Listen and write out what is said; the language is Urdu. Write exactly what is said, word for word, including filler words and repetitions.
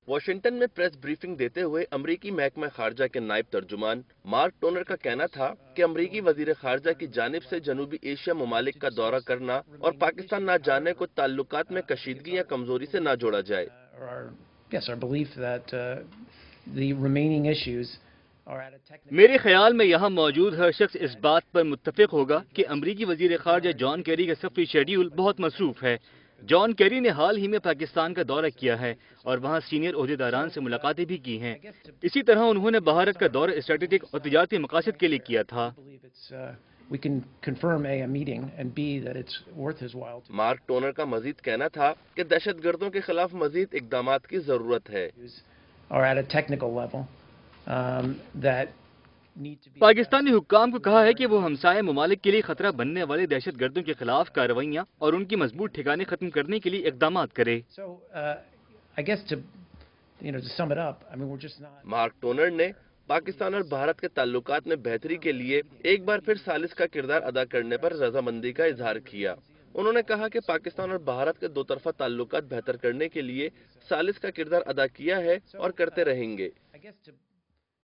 واشنگٹن میں پریس بریفنگ دیتے ہوئے امریکی محکمہ خارجہ کے نائب ترجمان مارک ٹونر کا کہنا تھا کہ امریکی وزیر خارجہ کی جانب سے جنوبی ایشیا ممالک کا دورہ کرنا اور پاکستان نہ جانے کو تعلقات میں کشیدگی یا کمزوری سے نہ جوڑا جائے۔ میرے خیال میں یہاں موجود ہر شخص اس بات پر متفق ہوگا کہ امریکی وزیر خارجہ جان کیری کا سفری شیڈیول بہت مصروف ہے۔ جان کیری نے حال ہی میں پاکستان کا دورہ کیا ہے اور وہاں سینئر عہدیداران سے ملاقاتیں بھی کی ہیں۔ اسی طرح انہوں نے بھارت کا دورہ اسٹریٹجک اور تجارتی مقاصد کے لیے کیا تھا۔ مارک ٹونر کا مزید کہنا تھا کہ دہشت گردوں کے خلاف مزید اقدامات کی ضرورت ہے۔ پاکستانی حکام کو کہا ہے کہ وہ ہمسائے ممالک کے لیے خطرہ بننے والے دہشت گردوں کے خلاف کارروائیاں اور ان کی مضبوط ٹھکانے ختم کرنے کے لیے اقدامات کرے۔ مارک ٹونر نے پاکستان اور بھارت کے تعلقات میں بہتری کے لیے ایک بار پھر ثالث کا کردار ادا کرنے پر رضامندی کا اظہار کیا۔ انہوں نے کہا کہ پاکستان اور بھارت کے دو طرفہ تعلقات بہتر کرنے کے لیے ثالث کا کردار ادا کیا ہے اور کرتے رہیں گے۔